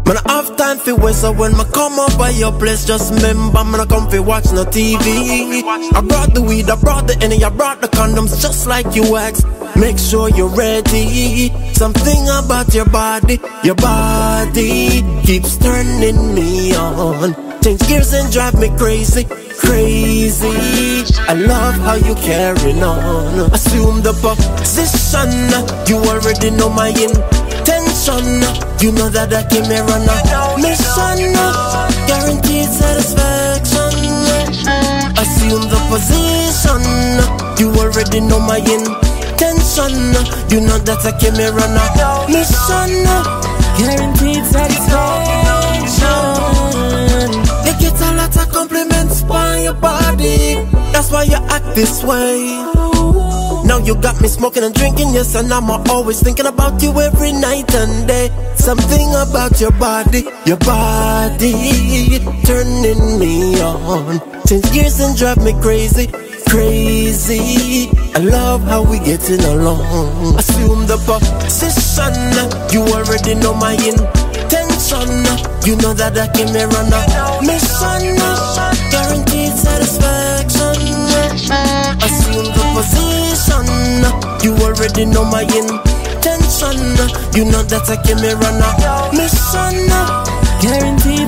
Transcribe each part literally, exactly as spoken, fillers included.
Man, I have time for waste, so when I come up by your place, just remember, man, I come for watch no T V. I brought the weed, I brought the N A, I brought the condoms, just like you asked. Make sure you're ready. Something about your body, your body keeps turning me on. Change gears and drive me crazy, crazy. I love how you carrying on. Assume the position, you already know my intention. You know that I came here on a mission, guaranteed satisfaction. Assume the position, you already know my intention. You know that I came here on a mission, guaranteed satisfaction. You get a lot of compliments on your body, that's why you act this way. Now you got me smoking and drinking, yes, and I'm always thinking about you every night and day. Something about your body, your body turning me on. Change gears and drive me crazy, crazy. I love how we getting along. Assume the position, you already know my intention. You know that I came here on a mission, guaranteed satisfaction. Assume the position, you already know my intention. You know that I came here on a mission, guaranteed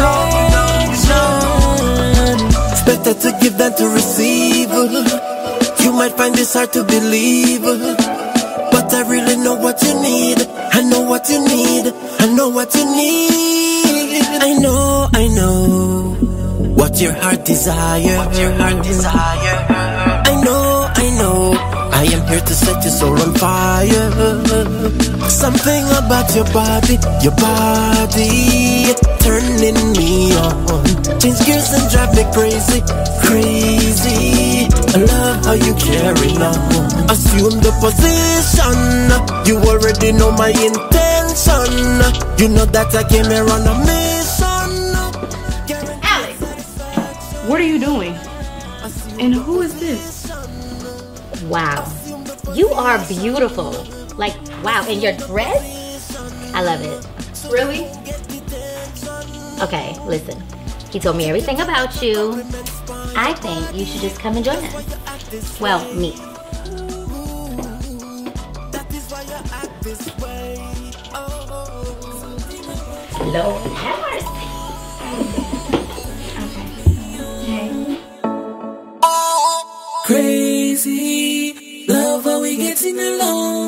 satisfaction. It's better to give than to receive. You might find this hard to believe, but I really know what you need. I know what you need, I know what you need. I know, I know what your heart desire. What your heart desire. I know, I know I am here to set your soul on fire. Something about your body, your body turning me on. Change gears and drive me crazy, crazy. I love how you carry on. Assume the position, you already know my intention. You know that I came here on a mission. Alex, what are you doing? And who is this? Wow, you are beautiful. Like, wow, and your dress? I love it. Really? Okay, listen. He told me everything about you. I think you should just come and join us. Well, me. Lord have mercy. Okay. Crazy, love how we getting along.